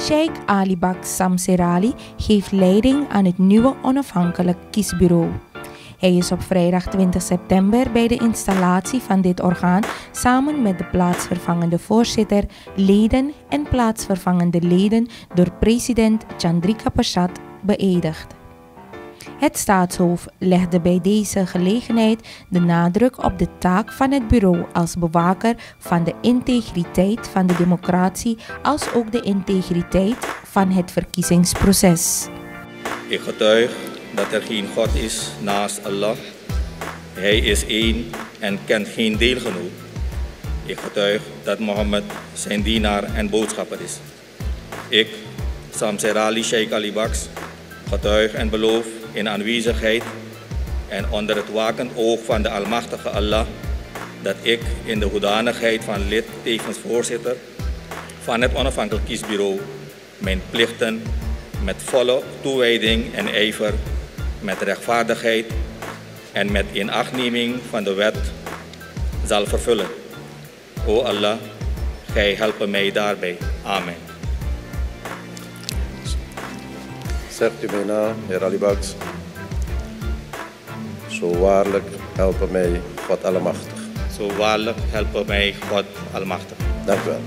Sheikh Alibak Samserali geeft leiding aan het nieuwe onafhankelijk kiesbureau. Hij is op vrijdag 20 september bij de installatie van dit orgaan samen met de plaatsvervangende voorzitter, leden en plaatsvervangende leden door president Chandrika Prasad beëdigd. Het staatshoofd legde bij deze gelegenheid de nadruk op de taak van het bureau als bewaker van de integriteit van de democratie als ook de integriteit van het verkiezingsproces. Ik getuig dat er geen God is naast Allah. Hij is één en kent geen deelgenoot. Ik getuig dat Mohammed zijn dienaar en boodschapper is. Ik, Samserali Sheikh Alibak, getuig en beloof in aanwezigheid en onder het wakend oog van de Almachtige Allah dat ik in de hoedanigheid van lid tevens voorzitter van het onafhankelijk kiesbureau mijn plichten met volle toewijding en ijver, met rechtvaardigheid en met inachtneming van de wet zal vervullen. O Allah, gij helpt mij daarbij. Amen. Zegt u mij na, heer Alibak. Zo waarlijk helpen mij God Almachtig. Zo waarlijk helpen mij God Almachtig. Dank u wel.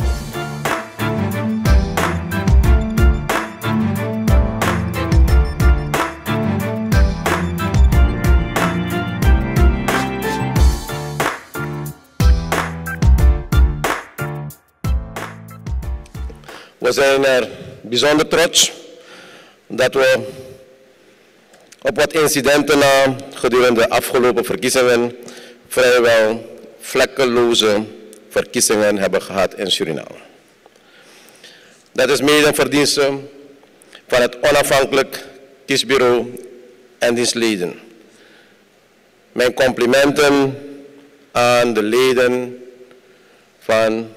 We zijn er bijzonder trots dat we op wat incidenten na gedurende de afgelopen verkiezingen vrijwel vlekkeloze verkiezingen hebben gehad in Suriname. Dat is mede een verdienste van het onafhankelijk kiesbureau en diens leden. Mijn complimenten aan de leden van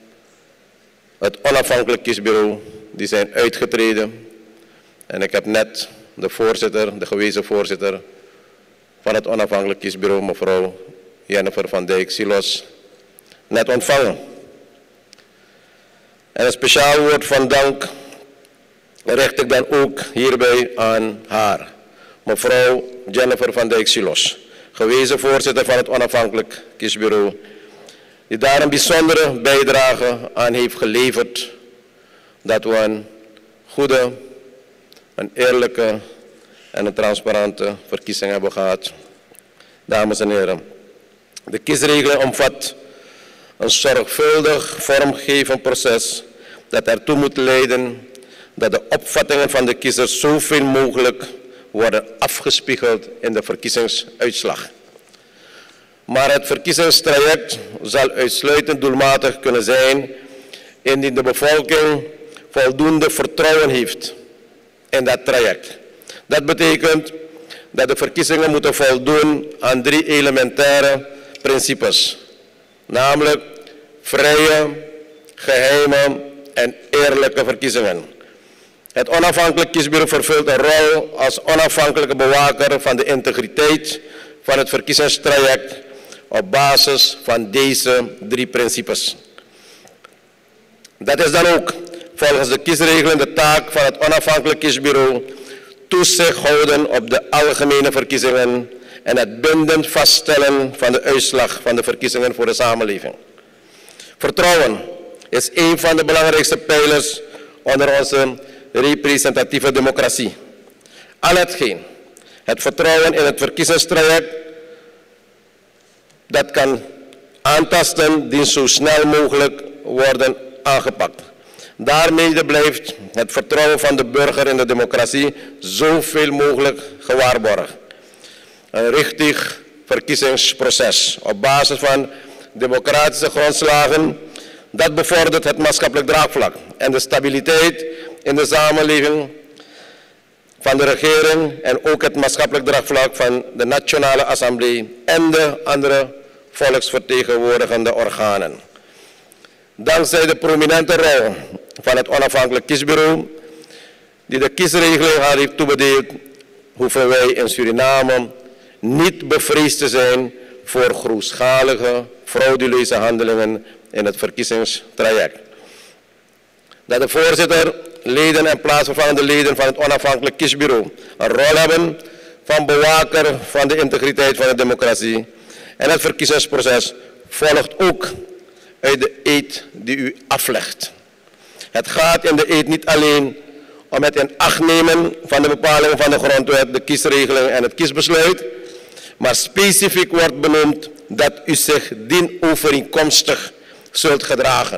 het onafhankelijk kiesbureau die zijn uitgetreden. En ik heb net de voorzitter, de gewezen voorzitter van het onafhankelijk kiesbureau, mevrouw Jennifer van Dijk Silos, net ontvangen. En een speciaal woord van dank richt ik dan ook hierbij aan haar, mevrouw Jennifer van Dijk Silos, gewezen voorzitter van het onafhankelijk kiesbureau, die daar een bijzondere bijdrage aan heeft geleverd dat we een goede, een eerlijke en een transparante verkiezing hebben gehad. Dames en heren, de kiesregeling omvat een zorgvuldig vormgevend proces dat ertoe moet leiden dat de opvattingen van de kiezers zoveel mogelijk worden afgespiegeld in de verkiezingsuitslag. Maar het verkiezingstraject zal uitsluitend doelmatig kunnen zijn indien de bevolking voldoende vertrouwen heeft in dat traject. Dat betekent dat de verkiezingen moeten voldoen aan 3 elementaire principes, namelijk vrije, geheime en eerlijke verkiezingen. Het onafhankelijk kiesbureau vervult een rol als onafhankelijke bewaker van de integriteit van het verkiezingstraject op basis van deze 3 principes. Dat is dan ook volgens de kiesregeling de taak van het onafhankelijk kiesbureau toezicht houden op de algemene verkiezingen en het bindend vaststellen van de uitslag van de verkiezingen voor de samenleving. Vertrouwen is een van de belangrijkste pijlers onder onze representatieve democratie. Al hetgeen het vertrouwen in het verkiezingstraject dat kan aantasten, dient zo snel mogelijk worden aangepakt. Daarmee blijft het vertrouwen van de burger in de democratie zoveel mogelijk gewaarborgd. Een richtig verkiezingsproces op basis van democratische grondslagen, dat bevordert het maatschappelijk draagvlak en de stabiliteit in de samenleving van de regering en ook het maatschappelijk draagvlak van de Nationale Assemblée en de andere volksvertegenwoordigende organen. Dankzij de prominente rol van het onafhankelijk kiesbureau, die de kiesregeling haar heeft toebedeeld, hoeven wij in Suriname niet bevreesd te zijn voor grootschalige, frauduleuze handelingen in het verkiezingstraject. Dat de voorzitter, leden en plaatsvervangende leden van het onafhankelijk kiesbureau een rol hebben van bewaker van de integriteit van de democratie. En het verkiezingsproces volgt ook uit de eed die u aflegt. Het gaat in de eed niet alleen om het in acht nemen van de bepalingen van de grondwet, de kiesregeling en het kiesbesluit, maar specifiek wordt benoemd dat u zich dienovereenkomstig zult gedragen.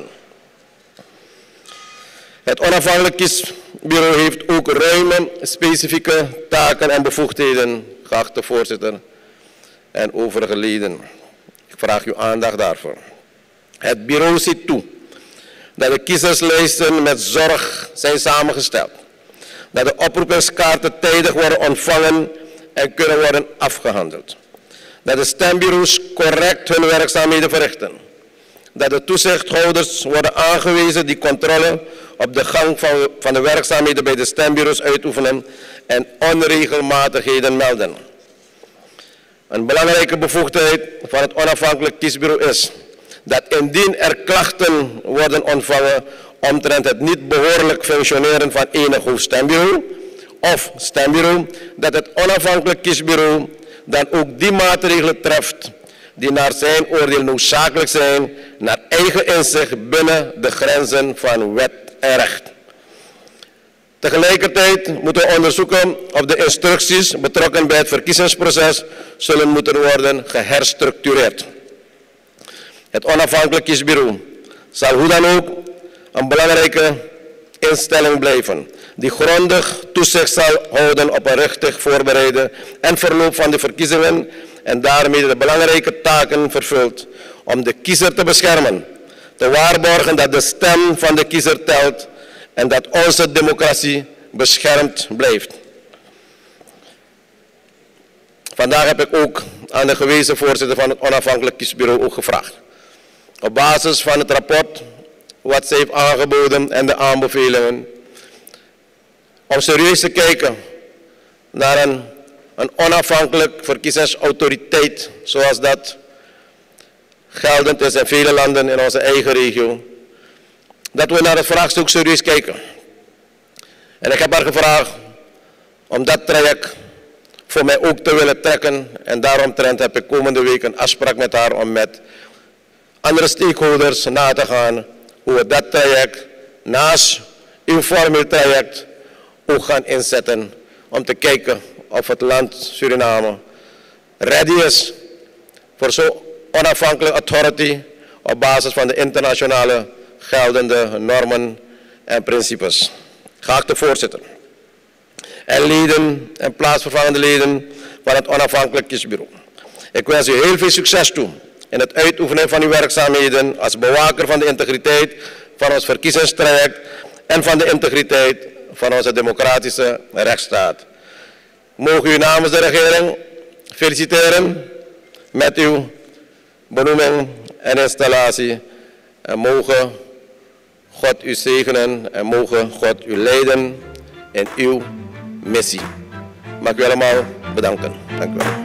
Het onafhankelijk kiesbureau heeft ook ruime specifieke taken en bevoegdheden, geachte voorzitter en overige leden. Ik vraag uw aandacht daarvoor. Het bureau ziet toe dat de kiezerslijsten met zorg zijn samengesteld, dat de oproepingskaarten tijdig worden ontvangen en kunnen worden afgehandeld, dat de stembureaus correct hun werkzaamheden verrichten, dat de toezichthouders worden aangewezen die controle op de gang van de werkzaamheden bij de stembureaus uitoefenen en onregelmatigheden melden. Een belangrijke bevoegdheid van het onafhankelijk kiesbureau is dat indien er klachten worden ontvangen omtrent het niet behoorlijk functioneren van enig hoofdstembureau of stembureau, dat het onafhankelijk kiesbureau dan ook die maatregelen treft die naar zijn oordeel noodzakelijk zijn, naar eigen inzicht binnen de grenzen van wet en recht. Tegelijkertijd moeten we onderzoeken of de instructies betrokken bij het verkiezingsproces zullen moeten worden geherstructureerd. Het onafhankelijk kiesbureau zal hoe dan ook een belangrijke instelling blijven, die grondig toezicht zal houden op een richtig voorbereide en verloop van de verkiezingen en daarmee de belangrijke taken vervult om de kiezer te beschermen, te waarborgen dat de stem van de kiezer telt en dat onze democratie beschermd blijft. Vandaag heb ik ook aan de gewezen voorzitter van het onafhankelijk kiesbureau ook gevraagd, op basis van het rapport wat zij heeft aangeboden en de aanbevelingen, om serieus te kijken naar een onafhankelijk verkiezingsautoriteit zoals dat geldend is in vele landen in onze eigen regio. Dat we naar het vraagstuk serieus kijken. En ik heb haar gevraagd om dat traject voor mij ook te willen trekken. En daaromtrent heb ik komende week een afspraak met haar om met andere stakeholders na te gaan hoe we dat traject naast uw formeel traject ook gaan inzetten om te kijken of het land Suriname ready is voor zo'n onafhankelijke authority op basis van de internationale geldende normen en principes. Geachte voorzitter en leden en plaatsvervangende leden van het onafhankelijk kiesbureau. Ik wens u heel veel succes toe in het uitoefenen van uw werkzaamheden als bewaker van de integriteit van ons verkiezingstraject en van de integriteit van onze democratische rechtsstaat. Mogen u namens de regering feliciteren met uw benoeming en installatie. En mogen God u zegenen en mogen God u leiden in uw missie. Mag ik u allemaal bedanken. Dank u wel.